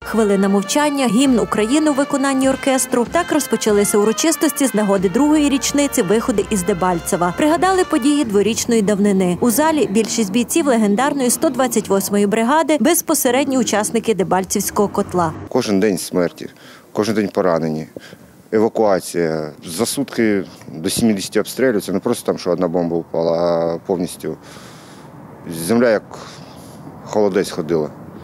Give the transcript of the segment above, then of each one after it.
хвилина мовчання, гімн України у виконанні оркестру. Так розпочалися урочистості з нагоди другої річниці виходу із Дебальцева. Пригадали події дворічної давнини. У залі більшість бійців легендарної 128-ї бригади – безпосередні учасники Дебальцівського котла. Кожен день смерті, кожен день поранені. Евакуація. За сутки до 70 обстрілів. Це не просто там, що одна бомба впала, а повністю земля як холодець ходила.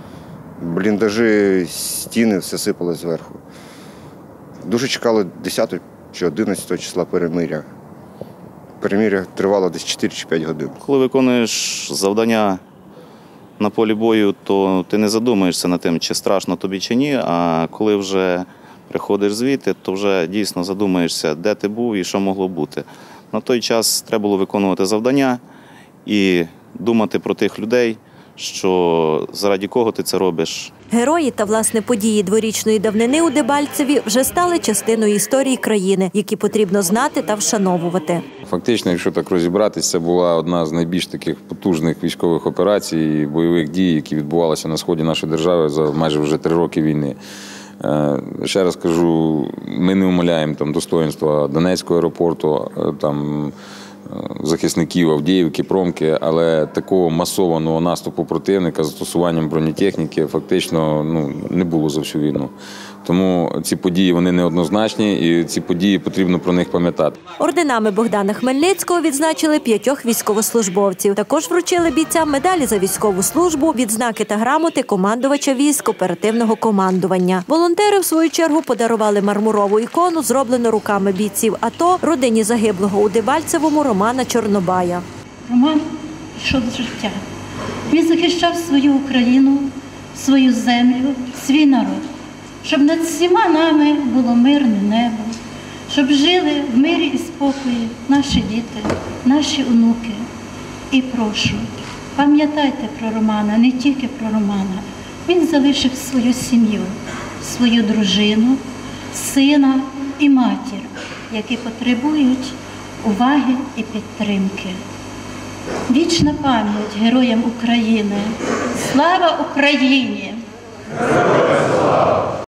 Бліндажі, стіни, все сипалось зверху. Дуже чекали 10 чи 11 числа перемиря. Перемиря тривало десь 4 чи 5 годин. Коли виконуєш завдання на полі бою, то ти не задумуєшся над тим, чи страшно тобі, чи ні, а коли вже приходиш звідти, то вже дійсно задумаєшся, де ти був і що могло бути. На той час треба було виконувати завдання і думати про тих людей, що заради кого ти це робиш. Герої та, власне, події дворічної давнини у Дебальцеві вже стали частиною історії країни, які потрібно знати та вшановувати. Фактично, якщо так розібратися, це була одна з найбільш таких потужних військових операцій і бойових дій, які відбувалися на сході нашої держави за майже вже 3 роки війни. Ще раз кажу, ми не умаляємо достоїнства Донецького аеропорту, захисників Авдіївки, Промки, але такого масованого наступу противника з застосуванням бронетехніки фактично не було за всю війну. Тому ці події, вони неоднозначні, і ці події потрібно про них пам'ятати. Орденами Богдана Хмельницького відзначили 5 військовослужбовців. Також вручили бійцям медалі за військову службу, відзнаки та грамоти командувача військ оперативного командування. Волонтери, в свою чергу, подарували мармурову ікону, зроблену руками бійців АТО, родині загиблого у Дебальцевому Романа Чорнобая. Роман пішов з життя. Він захищав свою Україну, свою землю, свій народ. Щоб над всіма нами було мирне небо, щоб жили в мирі і спокої наші діти, наші онуки. І прошу, пам'ятайте про Романа, не тільки про Романа. Він залишив свою сім'ю, свою дружину, сина і матір, які потребують уваги і підтримки. Вічна пам'ять героям України! Слава Україні!